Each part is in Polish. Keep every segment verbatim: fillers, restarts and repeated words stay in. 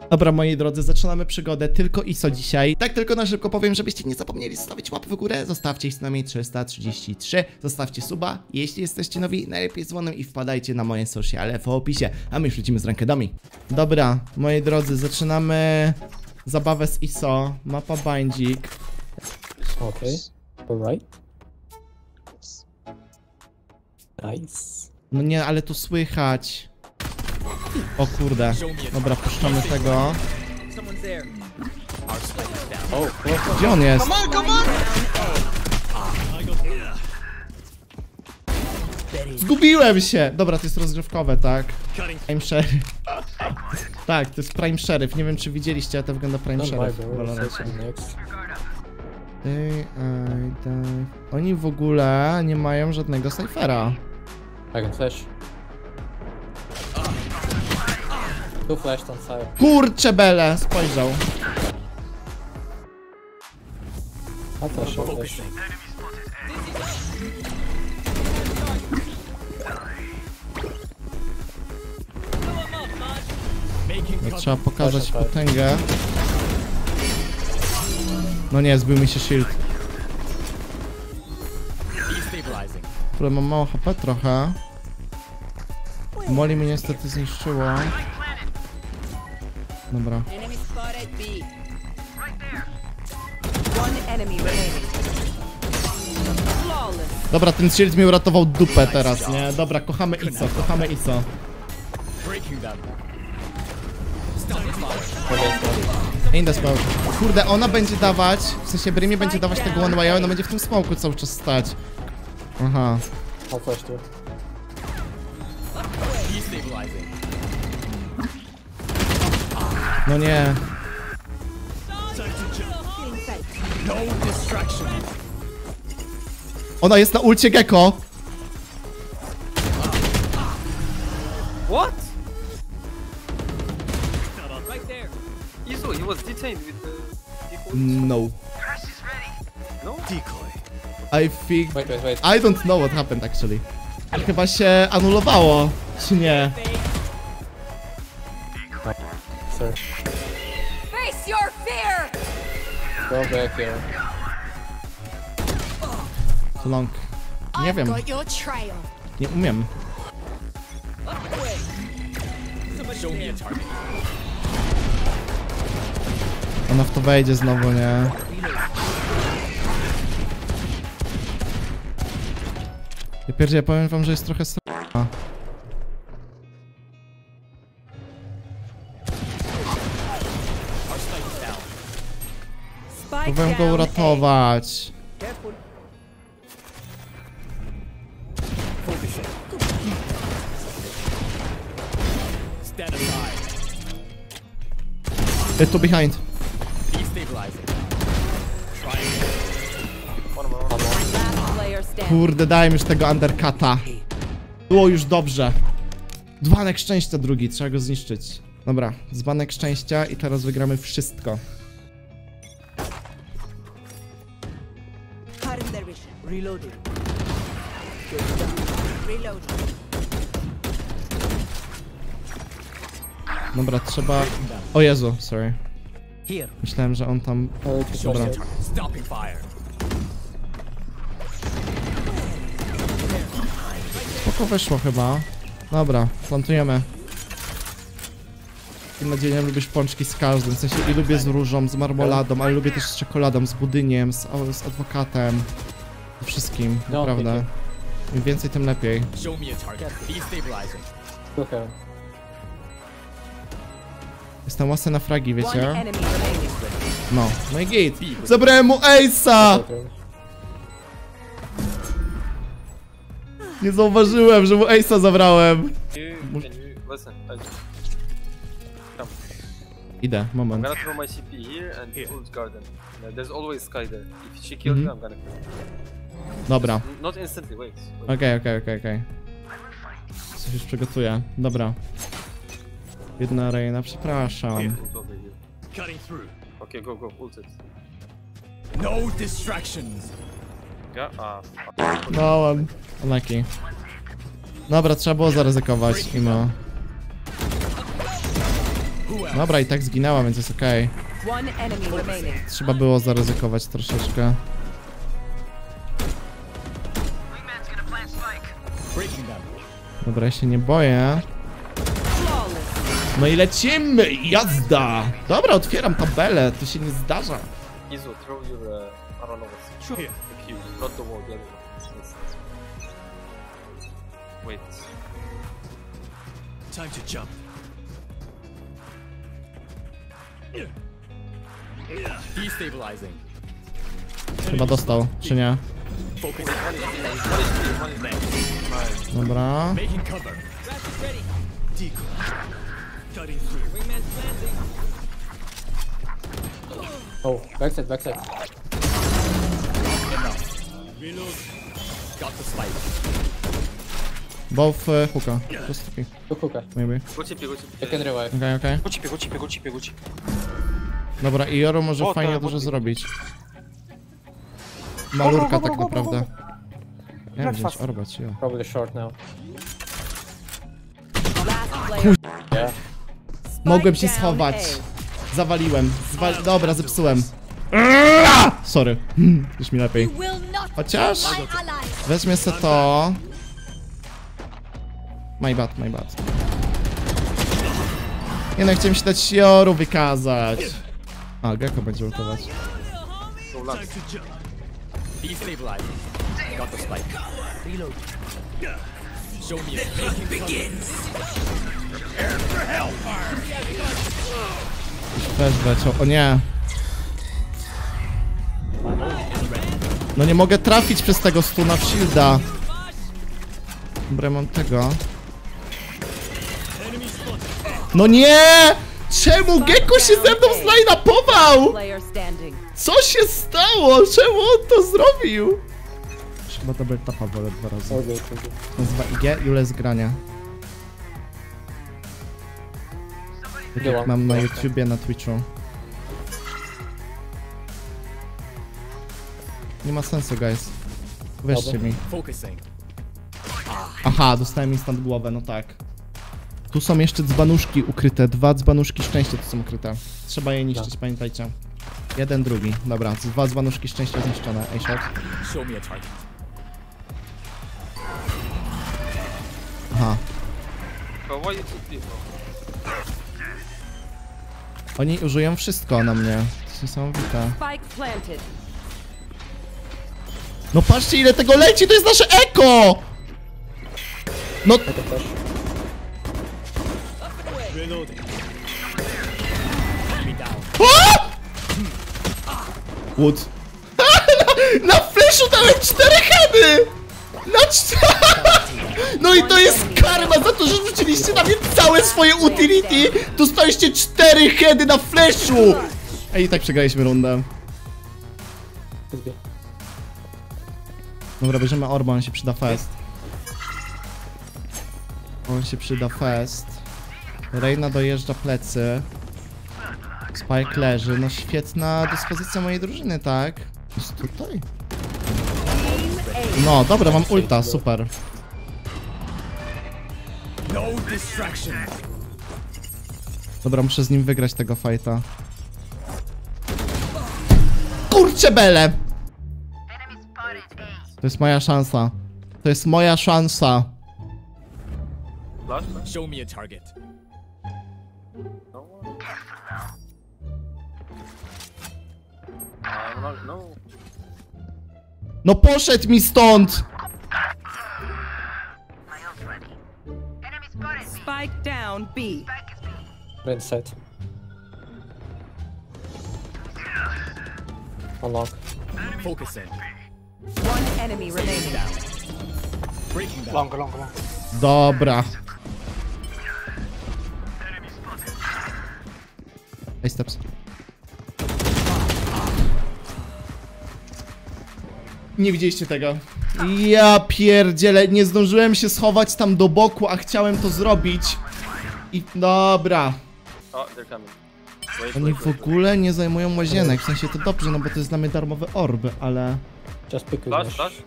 Dobra, moi drodzy, zaczynamy przygodę tylko I S O dzisiaj. Tak tylko na szybko powiem, żebyście nie zapomnieli zostawić łapy w górę. Zostawcie ich co najmniej trzysta trzydzieści trzy. Zostawcie suba, jeśli jesteście nowi, najlepiej z dzwonem i wpadajcie na moje sociale w opisie. A my już lecimy z rankedami. Dobra, moi drodzy, zaczynamy zabawę z I S O. Mapa bindzik. Okej, okay. Alright. Nice. No nie, ale tu słychać. O kurde. Dobra, puszczamy tego. Gdzie on jest? Zgubiłem się! Dobra, to jest rozgrywkowe, tak? Prime Sheriff. Tak, to jest Prime Sheriff. Nie wiem, czy widzieliście, ale to wygląda Prime Sheriff. They, I, die. Oni w ogóle nie mają żadnego cyphera. I can flash. Two flashed on side. Kurcze bele! Spojrzał. I flash, I flash. No, trzeba pokazać potęgę. No nie, zbił mi się shield. Które mam mało H P trochę. Moli mi niestety zniszczyło. Dobra. Dobra, ten shield mi uratował dupę teraz, nie? Dobra, kochamy I S O, kochamy I S O. Inda smoke. Kurde, ona będzie dawać, w sensie Brimie będzie dawać tego one way, ona będzie w tym smoku cały czas stać. Aha. I'll flash too. No nie. Ona jest na ulcie Gecko. What? Right there. You saw he was detained with the decoy. No. No? Decoy. I think... Wait, wait, wait. I don't know what happened actually. Chyba się anulowało, czy nie? Sir. Face your fear! Go back here. Too long. Nie wiem, Got your trail. nie umiem. Ona w to wejdzie znowu, nie? Ja pierdzie, powiem wam, że jest trochę straszna. Próbuję go uratować. It's two behind. Kurde, daj mi już tego undercuta. Było już dobrze. Dzbanek szczęścia drugi, trzeba go zniszczyć. Dobra, dzbanek szczęścia i teraz wygramy wszystko. Dobra, trzeba... O Jezu, sorry. Myślałem, że on tam... Dobra. Spoko wyszło chyba. Dobra, plantujemy. Mam nadzieję, że lubisz pączki z każdym. W sensie i lubię z różą, z marmoladą, ale lubię też z czekoladą, z budyniem, z, z adwokatem. Z wszystkim, naprawdę. Im więcej, tym lepiej. Okay. Jestem łasy na fragi, wiecie? No, no i git. Zabrałem mu Ace'a! Nie zauważyłem, że mu Ace'a zabrałem. Idę, moment. I'm gonna throw my C P here and ult garden. There's always Sky there. If she kills me, I'm gonna kill her. Dobra. Not instantly, wait. Okej, okej, okej, okej. Coś już przygotuję. Dobra. Jedna Reina, przepraszam. Okay, go, go, ult it. No distractions. Yeah, ah. No, um, unlucky. Dobra, trzeba było zaryzykować, Imo. Dobra, i tak zginęła, więc jest okej. One enemy remaining. Trzeba było zaryzykować troszeczkę. Breaking them. Dobra, ja się nie boję. No i lecimy! Jazda! Dobra, otwieram tabelę, to się nie zdarza. Izu, throw your, uh, I don't know what's Here. the cube, not the wall, the other one. Yes. Wait. Time to jump. Destabilizing. Chyba dostał, czy nie? Focus. Dobra. Making cover. Decoy. Cutting through. Oh, backside, backside. Reload. Got the spike. Both uh, hooka. Just okay, Go hookah. maybe. Go chip, go chip. I can revive. Okej, okej. Go chip, go chip, go chip, go chip. Dobra, i Joro może O, fajnie tak, dużo bo- zrobić. Malurka tak naprawdę. Ja wziąć orbać, jo. Probably short now. Last player. Yeah. Mogłem się down schować. A. Zawaliłem. Zwal Dobra, zepsułem. Aaaa! Sorry. Już mi lepiej. You will not Chociaż kill my allies. wezmę se to. My bad, my bad. Nie no, chciałem się dać Joru wykazać. A, Gecko będzie ultować. Go Time last. to jump. Destabilizing. Got the spike. Reload. Show me a making begins. Też leciał. O nie. No nie mogę trafić przez tego stuna w shielda. Dobra, mam tego. No nie! Czemu Gecko się ze mną zline-upował? Player standing. Co się stało? Czemu on to zrobił? Chyba double tapa wolę dwa razy. All good, all good. Nazywa I G, Jule z grania. Tak jak mam na YouTubie, na Twitchu. Nie ma sensu, guys. Weźcie mi. Focusing. Aha, dostałem instant głowę, no tak. Tu są jeszcze dzbanuszki ukryte. Dwa dzbanuszki szczęścia tu są ukryte. Trzeba je niszczyć, pamiętajcie. Jeden, drugi. Dobra, dwa dzbanuszki szczęścia zniszczone. Ej, shot. Show me a target. Aha. But why you took people? Oni użyją wszystko na mnie. To jest niesamowite. Spike planted. No patrzcie, ile tego leci, to jest nasze eko! No... I can flash. Reloading. Me down. Wood. Na flashu dałem cztery heady! Na cztery... No i to jest karma za to, że rzuciliście na mnie całe swoje utility! Dostaliście cztery heady na flashu! Ej, i tak przegraliśmy rundę. Let's go. Dobra, bierzemy Orba, on się przyda fest. On się przyda fest. Reina dojeżdża plecy. Spike leży, no świetna dyspozycja mojej drużyny, tak? Jest tutaj. No, dobra, mam ulta, super. No distraction. Dobra, muszę z nim wygrać tego fighta. Kurczę bele! To jest moja szansa. To jest moja szansa. Flash? Show me a target. No one? I'm not, no. No poszedł mi stąd! Spike down B. Red side. Unlock. Focusing. One enemy remaining. Breaking them. Long, long, long. Dobra. Ej, steps. Nie widzieliście tego. Ja pierdzielę, nie zdążyłem się schować tam do boku, a chciałem to zrobić. I dobra. Oh, they're coming. Wait, Oni wait, w wait, wait. ogóle nie zajmują łazienek, w sensie to dobrze, no bo to jest dla mnie darmowy orb, ale... Just pick with Flash, dash. flash.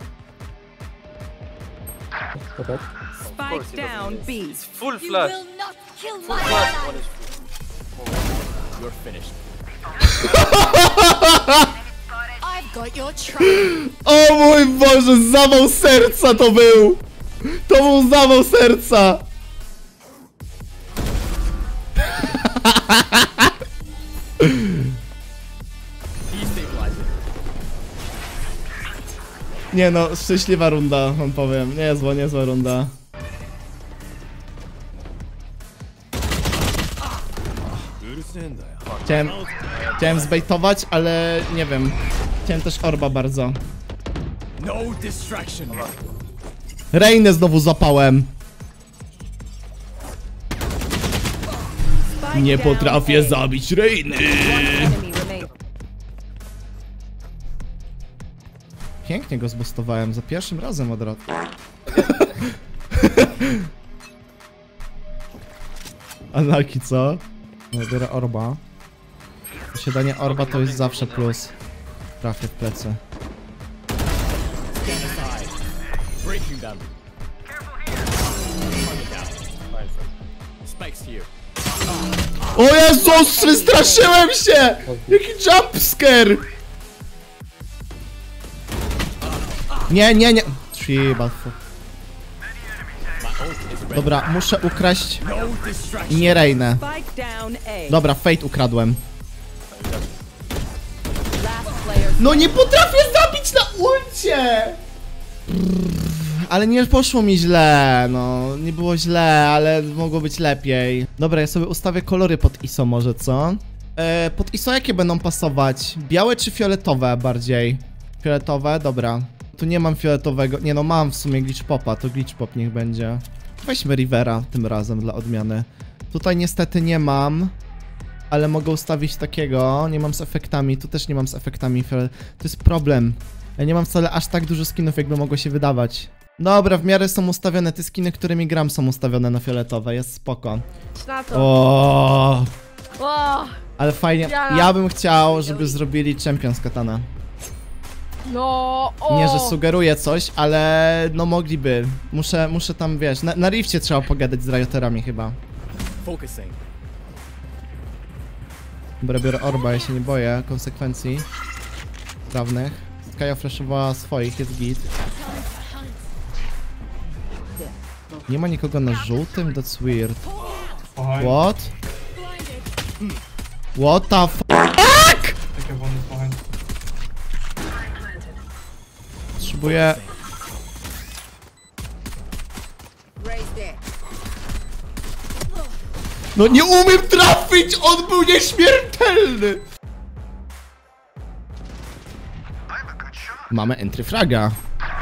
Go back. Of course Spike he doesn't down miss. B. It's full You flash. will not kill Full my flash. One allies. is full. You're finished. I've got your trail. O mój Boże, zawał serca to był! To był zawał serca! Destabilize it. Nie no, szczęśliwa runda, wam powiem. Niezła, niezła runda. Chciałem, chciałem zbejtować, ale nie wiem. Chciałem też orba bardzo. No distraction. Reinę znowu zapałem. Spike Nie down potrafię A. zabić Reiny. One enemy remaining. Pięknie go zbustowałem, za pierwszym razem od razu. Unlucky, co? No, biorę orba. Posiadanie orba to jest zawsze plus. Trafię w plecy. Stand aside. Breaking them. Target down. Spikes here. O Jezus, wystraszyłem się! Jaki jumpscare! Nie, nie, nie. Trzeba. My ult is ready. Dobra, muszę ukraść No distraction. nie Reinę. Spike down A. Dobra, Fate ukradłem. Last player. No nie potrafię zabić na ulcie! Ale nie poszło mi źle, no. Nie było źle, ale mogło być lepiej. Dobra, ja sobie ustawię kolory pod I S O może, co? E, pod I S O jakie będą pasować? Białe czy fioletowe bardziej? Fioletowe? Dobra. Tu nie mam fioletowego. Nie no, mam w sumie glitch popa, to glitch pop niech będzie. Weźmy Rivera tym razem dla odmiany. Tutaj niestety nie mam. Ale mogę ustawić takiego, nie mam z efektami, tu też nie mam z efektami, to jest problem. Ja nie mam wcale aż tak dużo skinów, jakby mogło się wydawać. Dobra, w miarę są ustawione, te skiny, którymi gram, są ustawione na fioletowe, jest spoko. Na to. O, O, ale fajnie, Ja- ja bym chciał, żeby zrobili Champions Katana. no, o. Nie, że sugeruję coś, ale no mogliby. Muszę, muszę tam, wiesz, na, na Rifcie trzeba pogadać z Rioterami chyba. Focusing. Dobra, biorę orba, ja się nie boję konsekwencji prawnych. Kaja flashowała swoich, jest git. Nie ma nikogo na żółtym? That's weird. What? What the fuck? Potrzebuję... No nie umiem trafić! On był nieśmiertelny! Mamy entry fraga.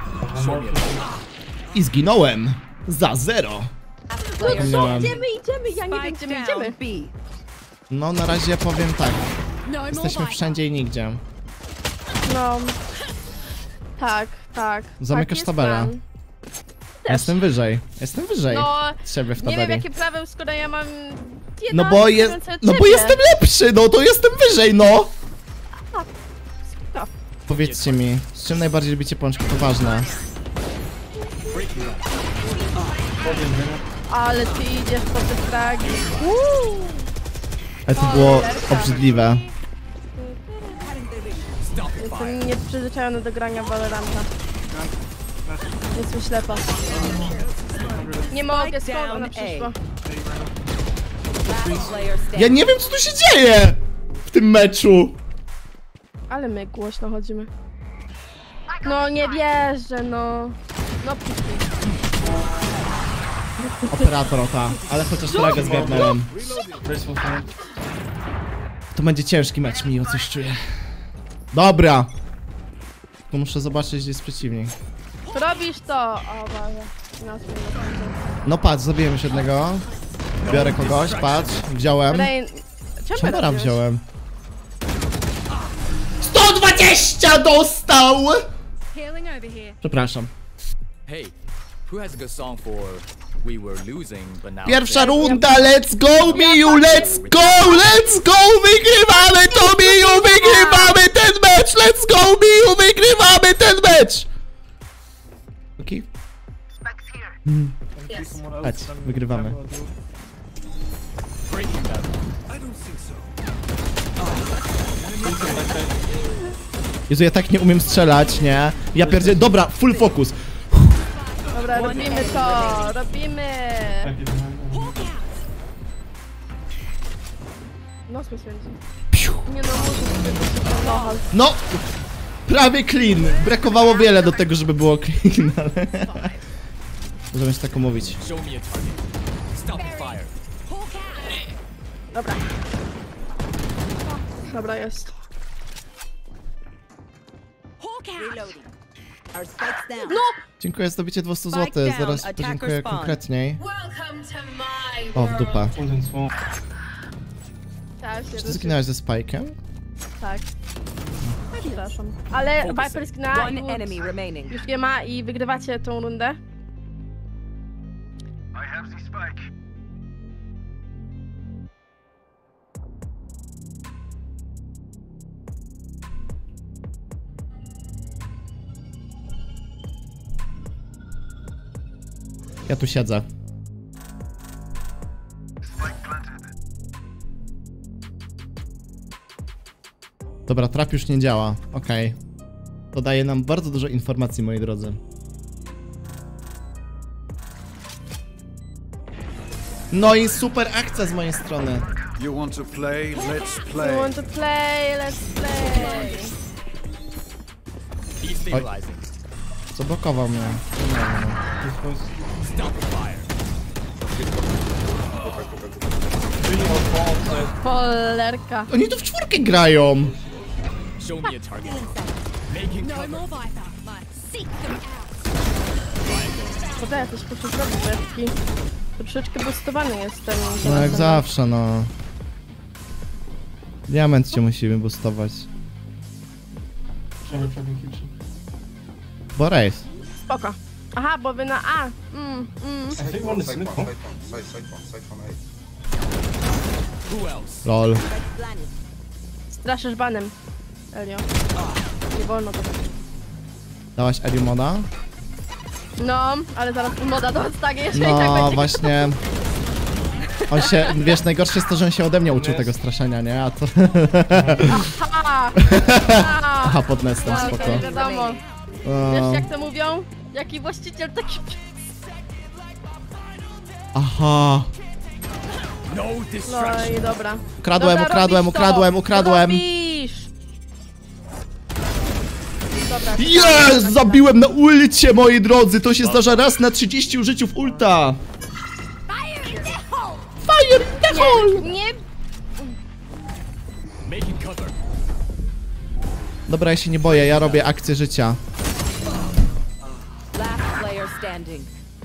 I zginąłem. Za zero. Player. Nie mam. Idziemy, idziemy, ja nie wiem, Spike gdzie my down idziemy. B. No na razie powiem tak. No more Jesteśmy bite. wszędzie i nigdzie. No. Tak, tak. Zamykasz tak, jest tabelę. plan. Jestem wyżej. Jestem wyżej. No, Ciebie w nie wiem tabeli. jakie prawo, skoro ja mam... No bo jest. No bo jestem lepszy, no to jestem wyżej, no! Powiedzcie mi, z czym najbardziej lubicie pączki? To ważne. Ale ty idziesz po te fragi. Uuu. Ale to było obrzydliwe. Jestem nieprzyzwyczajony do grania w Valoranta. Jestem ślepa. Nie mogę, skąd ona przyszła? Last player standing. Ja nie wiem, co tu się dzieje w tym meczu. Ale my głośno chodzimy. No nie wierzę, no. No przyszli. Operator, ta. Ale chociaż flagę zgarnąłem. To będzie ciężki mecz, mi o coś czuję. Dobra. Tu muszę zobaczyć, gdzie jest przeciwnik. Robisz to! O, Boże. No, spróbuj. No patrz, zabiłem już jednego. Biorę kogoś, patrz. Wziąłem. Rain... Czemu Czembera robiłeś? wziąłem. sto dwadzieścia dostał! Healing over here. Przepraszam. Hey, who has a good song for we were losing, but now... Pierwsza runda, let's go Miu, let's go, let's go, wygrywamy to Miu, wygrywamy ten mecz, let's go Miu, wygrywamy ten mecz! Okej. Mm. Chodź, wygrywamy. Breaking them. Jezu, ja tak nie umiem strzelać, nie? Ja pierdzielę, dobra, full focus. Dobra, robimy to, robimy. No, słyszałem. Nie no, muszę sobie to No! Prawie clean. Brakowało wiele do tego, żeby było clean, ale... Możemy się tak mówić. Show me a target. Stop the fire. Dobra. Dobra, jest. Reloading. Our spikes down. No! Dziękuję za zdobycie dwieście Spike złotych. down, Zaraz attacker podziękuję spawn. konkretniej. O, w dupę. Tak, się Czy ty ruszy. zginąłeś ze Spike'em? Tak. Przepraszam. Ale Viper skina One i enemy remaining. już nie ma i wygrywacie tą rundę. Ja tu siedzę. Dobra, trap już nie działa. Okej. To daje nam bardzo dużo informacji, moi drodzy. No i super akcja z mojej strony. You want to play? Let's We play. want to play, let's play. Destabilizing. Zablokował mnie. Stop the fire. Polerka. Oni tu w czwórkę grają. Show me a target. Making No cover. more Viper. Seek them out. Poda, ja też muszę zrobić berki. Troszeczkę boostowany jestem. No jak zawsze, no. Diament cię musimy boostować. Bo race. Spoko. Aha, bo wy na A. Mm, mm. Who else? Lol. Straszysz banem. Elio. Nie wolno to. Dałaś Eliu moda? No, ale zaraz moda dostanie, jeżeli tak No będzie. właśnie. On się, wiesz, najgorsze jest to, że on się ode mnie uczył tego straszenia, nie? A to... Aha! Aha, pod nestem, No, spoko. okej, wiadomo. O, Wiesz jak to mówią? Jaki właściciel, taki pies. aha. No No distraction. i dobra. Ukradłem, Dobra, ukradłem, robisz to. ukradłem, ukradłem. Robisz! Dobra. Jest! Zabiłem na ulcie, moi drodzy! To się zdarza raz na trzydzieści użyciów ulta! Fire in the hole! Nie, nie. Making cover. Dobra, ja się nie boję, ja robię akcję życia. Last player standing.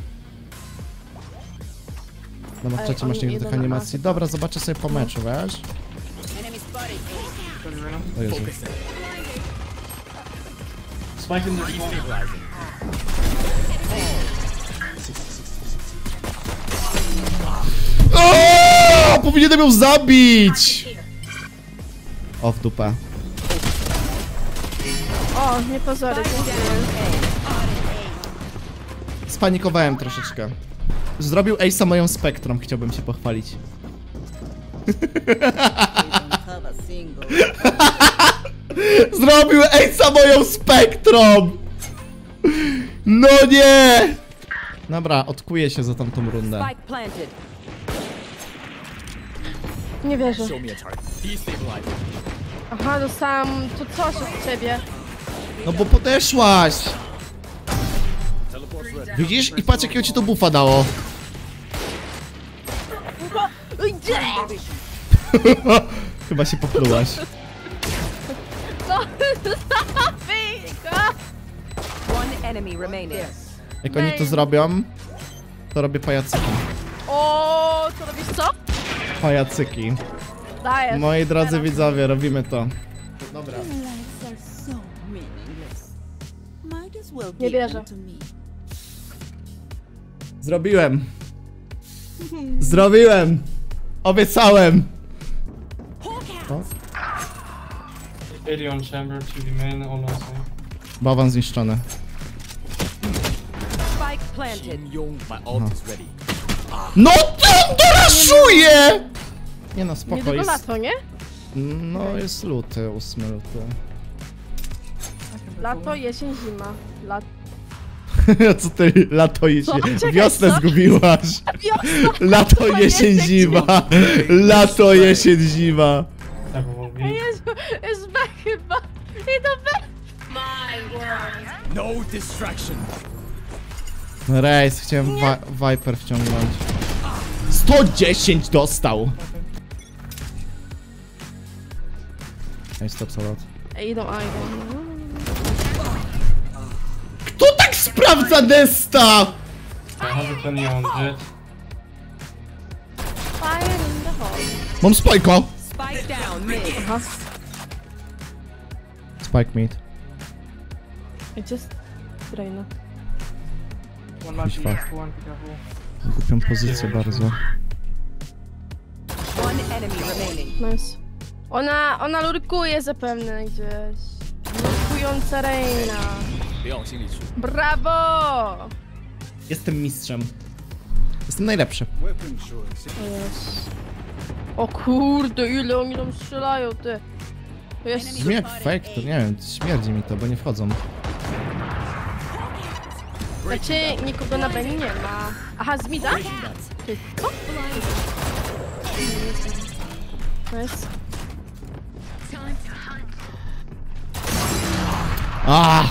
Dobra, Ej, trzecie masz oni nigdy idą tych na animacji. A. Dobra, zobaczę sobie po meczu, wiesz? O Jezu. Destabilizing. O, powinienem ją zabić! O, w dupę. O, nie pozory. Spanikowałem troszeczkę. Zrobił Ace'a moją Spectrum, chciałbym się pochwalić. Zrobił Ace'a moją Spectrum! No nie! Dobra, odkuję się za tamtą rundę. Spike planted. Nie wierzę. Show me a target. Destabilizing. Aha, dostałam tu coś od ciebie. No bo podeszłaś! Teleport's ready. Widzisz? I patrz jakiego ci to buffa dało. Gdzie? Chyba się poplułaś. Co? Zabij One enemy remaining. Jak oni to zrobią, to robię pajacyki. O, co robisz, co? Pajacyki. Dajesz. Moi drodzy widzowie, robimy to. Dobra. Nie wierzę. Zrobiłem. Zrobiłem. Obiecałem. O, eighty on chamber, to the main, all outside. bałwan zniszczony. Spike planted. Shin Yong, my ult is ready. No to on doraszuje! Nie no, Nie spoko, tylko jest, lato, nie? No, jest luty, ósmy luty. Lato, jesień, zima. Lat... Co ty, lato, jesień, Co? Czekaj, wiosnę co? zgubiłaś. Wiosna! Lato, jesień, zima. Lato, jesień, zima. Tak, bo mówi. Jezu, jest B chyba. I to B. No distraction. No rejs, chciałem vi Viper wciągnąć. sto dziesięć dostał. Ej, stop salot. Ej, idą, a idą. Kto tak sprawdza Nesta? I have a twenty on jet. Fire in the hole. Mam spajka. Spike down mid. Aha. Spike mid. Gdzie jest Draina? One might Kuźwa. be left, one careful. Głupią pozycję bardzo. One enemy remaining. Nice. Ona, ona lurkuje zapewne gdzieś. Lurkująca Reina. 别往心里去。 Brawo! Jestem mistrzem. Jestem najlepszy. Weapon choice. O jest. O kurde, ile oni tam strzelają, ty. To jest... Brzmi jak fake, to nie wiem, śmierdzi mi to, bo nie wchodzą. Znaczy, nikogo na Beni nie ma. Aha, z mida? Ty, co? Nice. Ah!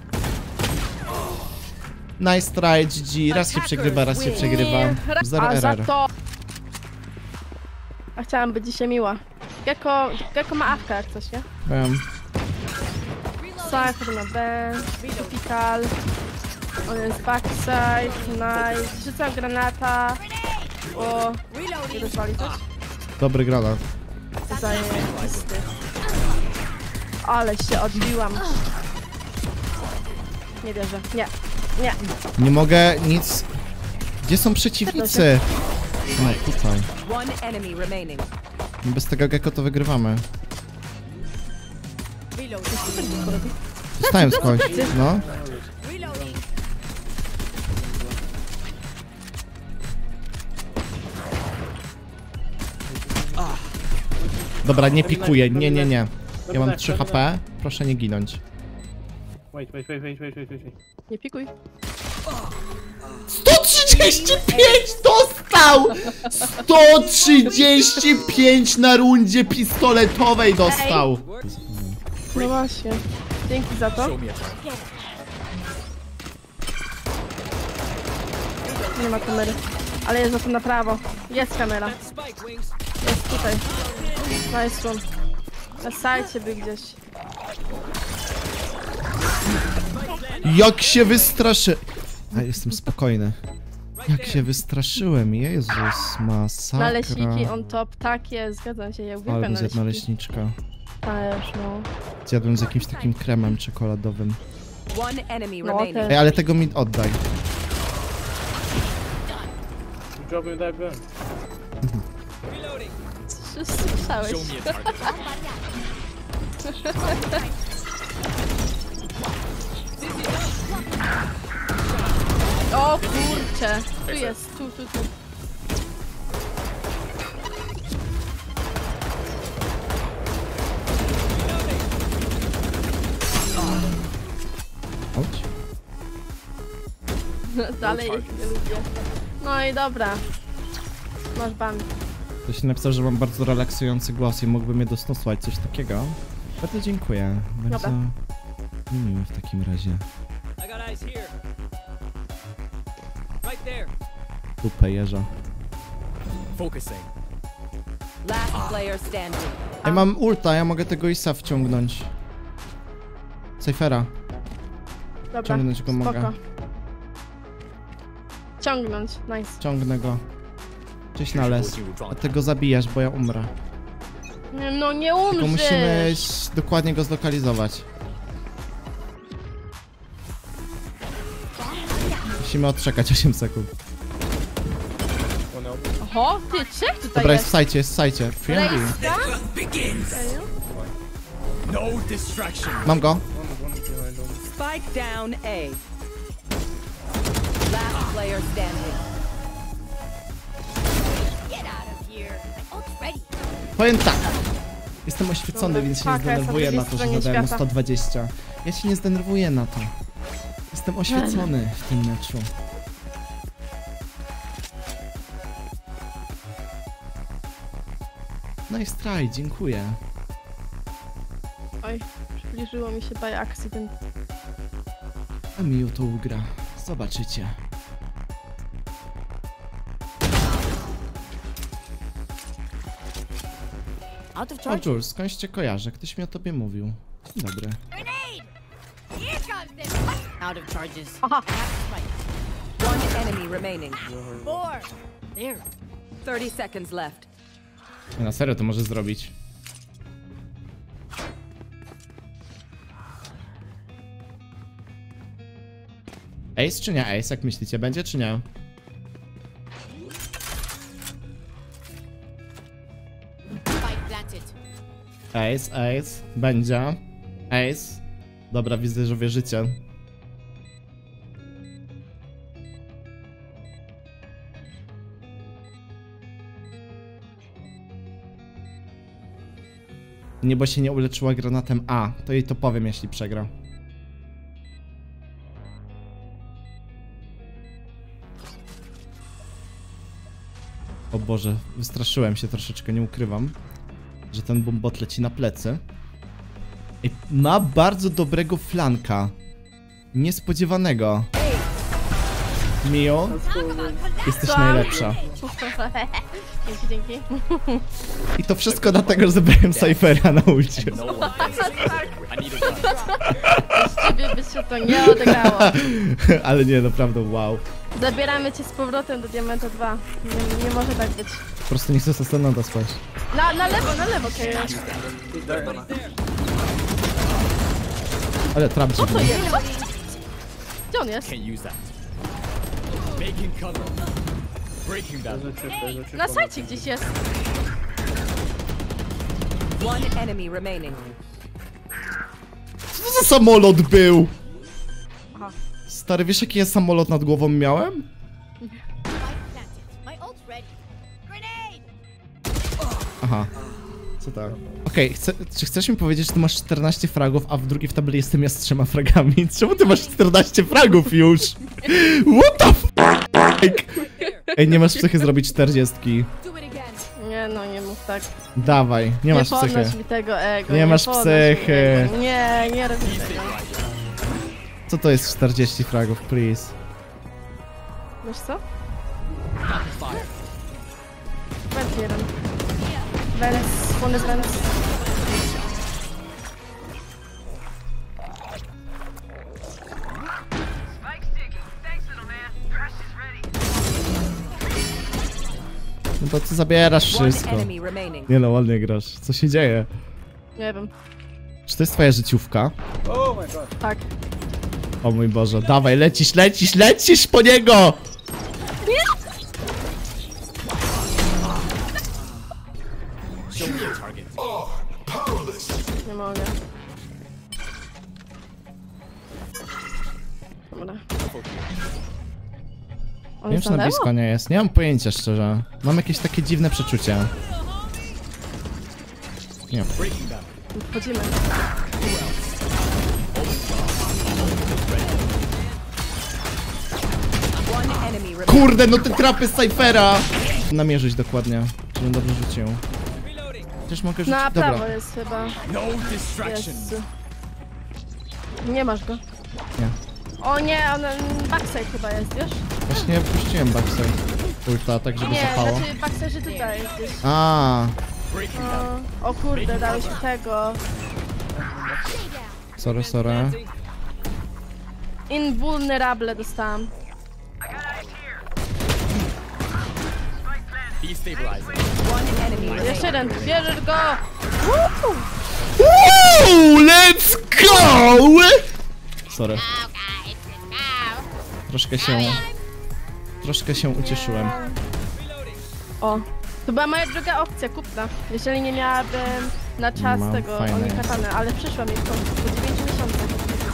Nice try, G G. Raz się przegrywa, raz się przegrywa. Zero A za error. to... A chciałam być dzisiaj miła. Gecko, Gecko ma awkę jak coś, nie? Wiem. Sachar na B, Tropical. On jest backside, nice. Rzucam granata. O, nie rozwali coś? Dobry granat. Zajebisty. Ale się odbiłam. Nie wierzę. Nie. Nie. Nie mogę nic... Gdzie są przeciwnicy? No, tutaj. One enemy remaining. Bez tego gecko to wygrywamy. Dostałem skądś, no. Dobra, nie pikuję, nie, nie, nie. Ja mam trzy H P, proszę nie ginąć. Wait, wait, wait, wait, wait, wait, wait. Nie pikuj. sto trzydzieści pięć dostał! sto trzydzieści pięć na rundzie pistoletowej dostał! No właśnie. Dzięki za to. Show me a target. Nie ma kamery. Ale jest za to na prawo. Jest kamera. Jest tutaj. Nice one. Na sajcie by gdzieś. Jak się wystraszy... A jestem spokojny. Jak się wystraszyłem, Jezus, masakra. Naleśniki on top, tak jest, zgadzam się, ja uwielbiam Ale zjadł naleśniki. naleśniczka. Też, no. Zjadłem z jakimś takim kremem czekoladowym. One enemy No, remaining. też. Ej, ale tego mi oddaj. Drop me that gun. Wszyscy słyszałeś. Show me a target. O kurcze. Tu jest, tu, tu, tu. Chodź. Dalej ich nie lubię. No i dobra. Masz ban. Ktoś napisał, że mam bardzo relaksujący głos i mógłby mnie dostosłać, coś takiego. Bardzo dziękuję. Bardzo Dobra. miło w takim razie. I got eyes here. Right there. Dupę jeża. Focusing. Last player standing. Ja mam ulta, ja mogę tego Isa wciągnąć. Cyphera. Dobra, Ciągnąć go spoko. mogę. Ciągnąć, nice. Ciągnę go. Gdzieś na les. Holding A withdrawn. ty go zabijasz, bo ja umrę. Nie, no nie Tylko umrzesz. musimy ś- dokładnie go zlokalizować. Musimy odczekać osiem sekund. Oho, ty, trzech tutaj Dobra, jest jest. w sajcie, jest w sajcie. trzy on trzy. Rejska? Serio? No distraction. Mam go. Spike down A. Last player standing. Get out of here. My ult's ready. Powiem tak. Jestem oświecony, Dobra, więc się nie fuck, ja zdenerwuję jestem na po to, że drugiej zadałem mu stronie sto dwadzieścia. Ja się nie zdenerwuję na to. Jestem oświecony w tym meczu. Nice try, dziękuję. Oj, przybliżyło mi się by accident. A Miu to ugra. Zobaczycie. Out of O charge. Jules, skądś cię kojarzę, ktoś mi o tobie mówił. Dzień dobry. Here comes this. Out of charges. Aha. Spike. One enemy remaining. Four. There. thirty seconds left. Nie, na serio to może zrobić. Ace czy nie ace? Jak myślicie, będzie czy nie? Spike planted. Ace, ace, będzie. Ace. Dobra, widzę, że wierzycie. Nie, bo się nie uleczyła granatem A. To jej to powiem, jeśli przegra. O Boże, wystraszyłem się troszeczkę, nie ukrywam, że ten bombot leci na plecy. Ej, ma bardzo dobrego flanka. Niespodziewanego. Mio, jesteś najlepsza. Dzięki, dzięki. I to wszystko dlatego, że zabrałem Cyphera na ulcie. No one is. I need a gun. Ciebie by się to nie odegrało. Ale nie, naprawdę, wow. Zabieramy cię z powrotem do Diamenta dwa. Nie, nie może tak być. Po prostu nie chcę Sostenada spać. Na, na lewo, na lewo, okej. Ale trap Co to dziwny. jest? Co? Gdzie on jest? Can't use that. Making cover. Breaking that. Na sajcie gdzieś jest. One enemy remaining. Co to za samolot był? Stary, wiesz jaki ja samolot nad głową miałem? Spike planted. My ult's ready. Grenade. Aha. Co tak? Okej, chce, czy chcesz mi powiedzieć, że ty masz czternaście fragów, a w drugiej w tabeli jestem ja z trzema fragami? Czemu ty masz czternaście fragów już? What the f***? Ej, nie masz psychy zrobić czterdziestki. Do it again. Nie no, nie mów tak. Dawaj, nie masz nie psychy. podnoś mi tego ego. Nie masz podnoś psychy. mi tego. Nie, nie robię tego. Co to jest czterdzieści fragów, please? Wiesz co? Fire. Węd jeden. Węd, słony z węd. No to ty zabierasz One wszystko. enemy remaining. Nie no, ładnie grasz. Co się dzieje? Nie wiem. Czy to jest twoja życiówka? Oh my god. Tak. O mój Boże, dawaj, lecisz, lecisz, lecisz po niego! Show me a target. Nie mogę. Dobra. On Wiem, jest czy na lewo? blisko nie jest. Nie mam pojęcia, szczerze. Mam jakieś takie dziwne przeczucie. Nie. Breaking that. Wchodzimy. One enemy remaining. Kurde, no te trapy z Cyphera! Namierzyć dokładnie, żebym dobrze rzucił. Przecież mogę rzucić... Na prawo Dobra. jest chyba. No distraction. Jest. Nie masz go. Nie. O nie, on backside chyba jest, wiesz? Właśnie puściłem backside ulta, tak żeby Nie, zapało. znaczy backside tutaj jest gdzieś. A, Breaking that. O, o kurde, dałeś mi tego. sorry, sorry. Invulnerable dostałam. Destabilizing. One enemy remaining. Jeszcze jeden, bierzesz go! Woo! Woo, let's go! Sorry. Troszkę się... Troszkę się ucieszyłem. O, to była moja druga opcja, kupna. Jeżeli nie miałabym na czas Mam tego fajne oni jest. katany, ale przyszła mi w końcu po dziewięciu miesiącach.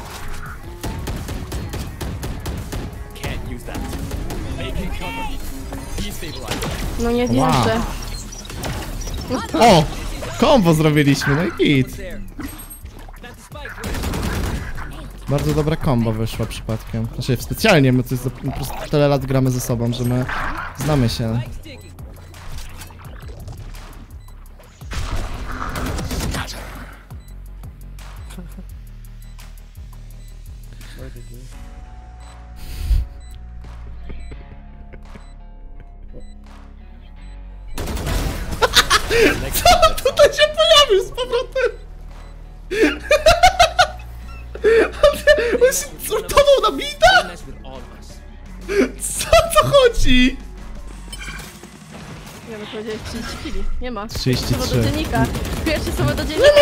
Can't use that. Making cover. Destabilizing. No nie Wow. wierzę. O! Kombo zrobiliśmy, no i git. Bardzo dobra kombo wyszła przypadkiem. Znaczy specjalnie, my to jest po prostu tyle lat gramy ze sobą, że my znamy się. Co on tutaj się pojawił z powrotem? On się zultował na bita? Co to chodzi? Ja bym powiedział trzydzieści kili. Nie ma. trzydzieści Słowo trzy. do dziennika. Pierwsze słowo do dziennika.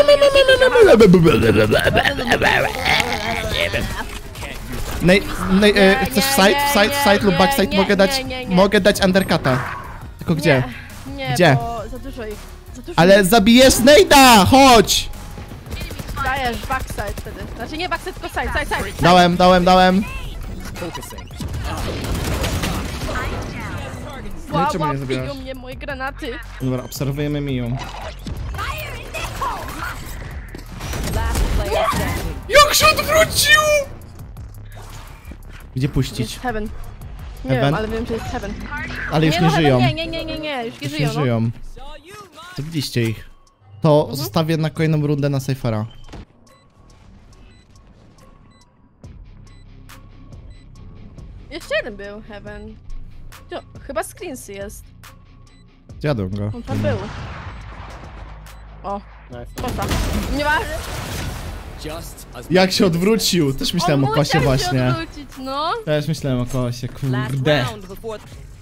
Nej, nej, e, Nie, chcesz nie, side, nie, side, nie, side lub nie, backside? nie, Mogę nie, dać, nie, nie. mogę dać undercuta. Tylko gdzie? Nie, nie, Gdzie? bo za dużo ich. Za dużo Ale ich. zabijesz Nejda! Chodź! Dajesz backside wtedy. Znaczy nie backside, tylko side, side, side. Dałem, dałem, dałem. Focusing. Ła, czemu nie ła, zabierasz? biją mnie moje granaty. Dobra, obserwujemy Miu. Last player standing. Jak się odwrócił! Gdzie puścić? Jest heaven. Nie Heaven? wiem, ale wiem, że jest heaven. Ale już nie, nie no, żyją. heaven, nie, nie, nie, nie, nie, już nie Już żyją, nie no. żyją. Zabiliście ich. To zostawię na kolejną rundę na Cyphera. Jeszcze jeden był heaven. Jo, chyba Screensy jest. Zjadłem go. On tam był. O, Nice. posta. Nie ma... Just as Jak się odwrócił! Też myślałem On o kosie musiał się właśnie. odwrócić, no. Też myślałem o kosie, Last kurde. round before.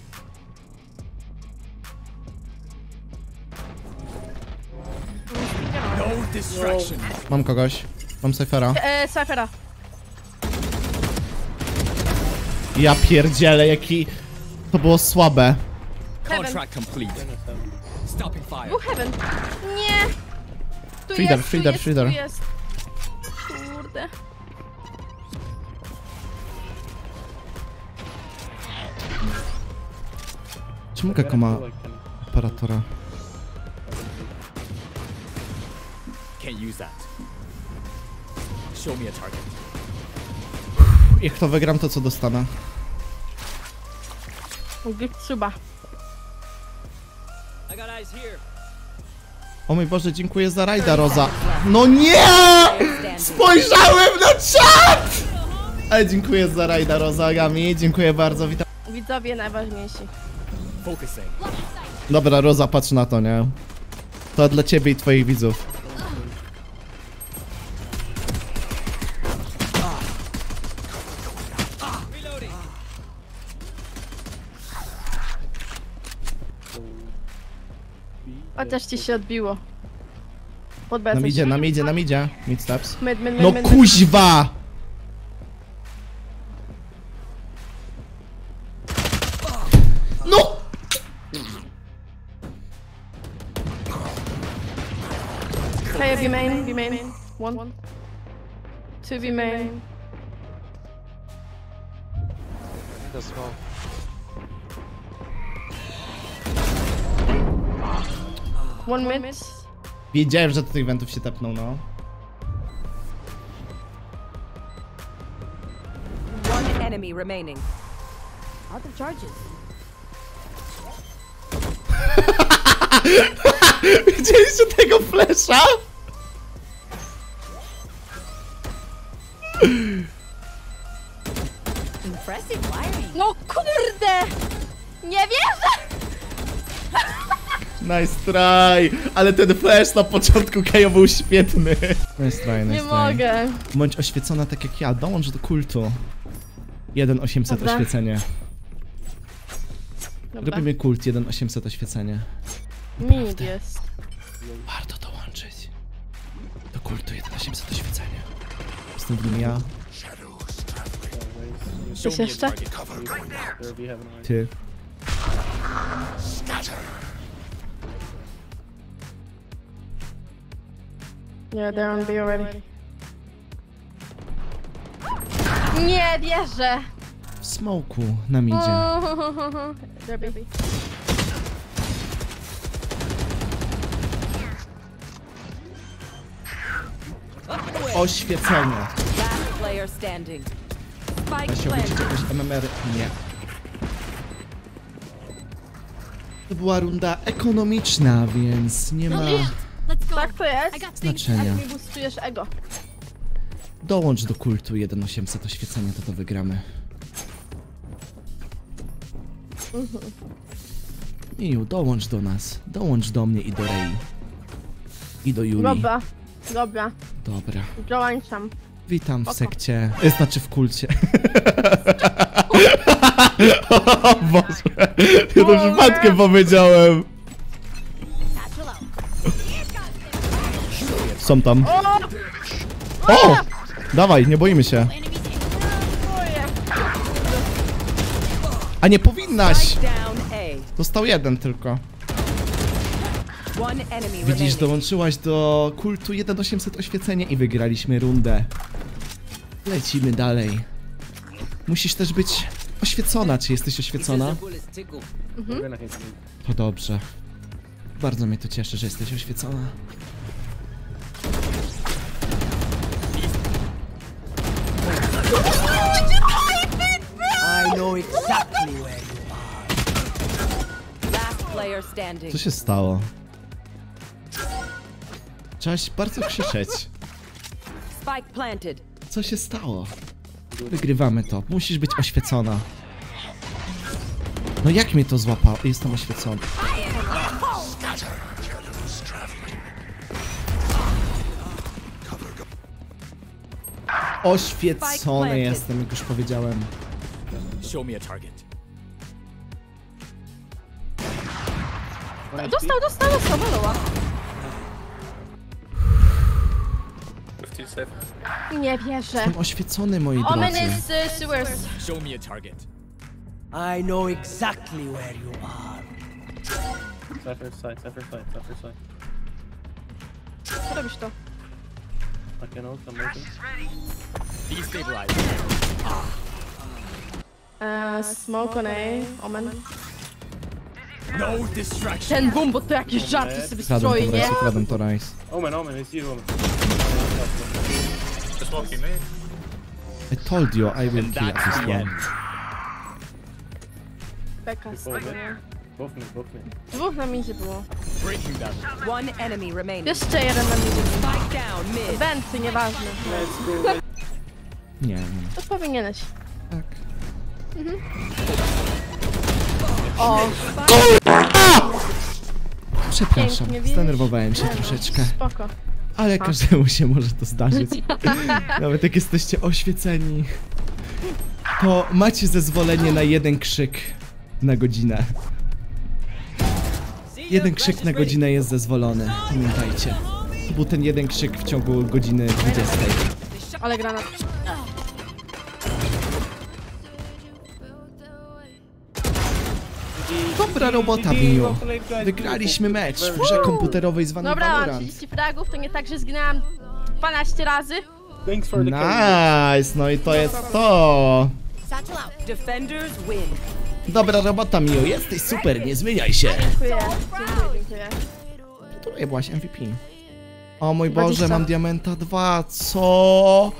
no distraction. Mam kogoś. Mam Cyphera. E, Cyphera. Ja pierdzielę, jaki... To było słabe. Heaven. Contract complete. Stopping fire. Był heaven. Nie. Tu Feeder, jest, feeder, tu jest, feeder. tu jest. Kurde. Czemu Gecko ma operatora? Can't use that. Show me a target. Jak to wygram, to co dostanę? Chyba. I got eyes here. O mój Boże, dziękuję za rajda, Roza. No nie! Standing. Spojrzałem na czat! Ale dziękuję za rajda, Roza Agami. Dziękuję bardzo, witam. Widzowie najważniejsi. Focusing. Dobra, Roza, patrz na to, nie? To dla ciebie i twoich widzów. Chociaż ci się odbiło. Pod B Nam coś. idzie, nam idzie, nam idzie. Mid steps. Mid, mid, mid, No mid. kuźwa! No! Player B main, B main. One. Two B main. One mid. Wiedziałem, że do tych eventów się tepnął, no. One enemy remaining. Out of charges. Widzieliście tego flesza? Impressive wiring. No kurde! Nie wierzę! Nice try! Ale ten flash na początku Kajo był świetny. Nice try, nice Nie try. mogę. Bądź oświecona tak jak ja, dołącz do kultu. jeden osiemset Dobra. oświecenie. Dobra. Robimy kult jeden osiemset oświecenie. Mid jest. Warto dołączyć. Do kultu jeden osiemset oświecenie. Jestem w nim ja, Show Coś me a jeszcze? target. There be heaven. ty. Yeah, they're on B already. Nie wierzę! W smoku nam idzie. They're B. oświecenie. Last player standing. Spike Da się obliczyć planted. jakoś M M R? Nie. To była runda ekonomiczna, więc nie ma Let's go. Tak to jest. I got things. znaczenia. Jak mi boostujesz ego. Dołącz do kultu jeden osiemset oświecenia, to to wygramy. Miu, dołącz do nas. Dołącz do mnie i do Rei. I do Julii. Dobra. Dobra. Dobra. Dołączam. Witam w Spoko. sekcie. e, Znaczy w kulcie. O Boże. Ja to przypadkiem powiedziałem. Satchel out. Są tam. O! Dawaj, nie boimy się. Enemy taken. Boję. A nie powinnaś! Spike down A. Został jeden tylko. One enemy Widzisz, remaining. dołączyłaś do kultu jeden osiemset oświecenie i wygraliśmy rundę. Lecimy dalej. Musisz też być oświecona. Czy jesteś oświecona? We're gonna hit me. To dobrze. Bardzo mnie to cieszy, że jesteś oświecona. I know exactly where you Last player standing. Co się stało? Trzeba bardzo krzyczeć. Spike planted. Co się stało? Wygrywamy to. Musisz być oświecona. No jak mnie to złapało? Jestem oświecony. Oświecony jestem, jak już powiedziałem. Show me a target. Dostał, dostał, dostał, maloła. fifteen safe. Nie wierzę. Jestem oświecony, moi Omen drodzy. is uh, sewers. Show me a target. I know exactly where you are. Cypher side, Cypher side, Cypher side. Co robisz to? I can ult, I'm ulting. Destabilize. Uh, smoke on A. Omen. No distraction. Ten boom, bo to jakieś żarty sobie Kradłem stroi, to nie? Rice, kradłem to Rice. Omen, Omen, it's you, Omen. Just walking, man. I told you I will And kill that's this the one. end. Beka z tego, nie? Both me, both me. Dwóch na midzie było. Breaking them. One enemy remaining. Jeszcze jeden na midzie. Spike down mid. Benty, nieważne. Nie, nie. To powinieneś. Tak. O, Przepraszam, Pięknie, zdenerwowałem się widzisz? troszeczkę. spoko. Ale każdemu się może to zdarzyć. Nawet jak jesteście oświeceni, to macie zezwolenie na jeden krzyk na godzinę. Jeden krzyk na godzinę jest zezwolony, pamiętajcie. To był ten jeden krzyk w ciągu godziny dwudziestej. Ale granat. Dobra robota, Miu. Wygraliśmy mecz w grze komputerowej zwanej Dobra, mam Valorant. trzydzieści fragów, to nie tak, że zginęłam dwanaście razy. Thanks for the kill. Nice, no i to jest to. Satchel out. Defenders win. Dobra robota, Miu, jesteś super, nie zmieniaj się. Dziękuję, dziękuję, dziękuję. Tutaj byłaś M V P. O mój Boże, dwadzieścia. mam diamenta dwa, co?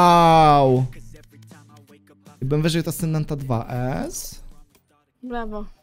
Wow. Jakbym wyżej to Ascendanta dwa S. Brawo.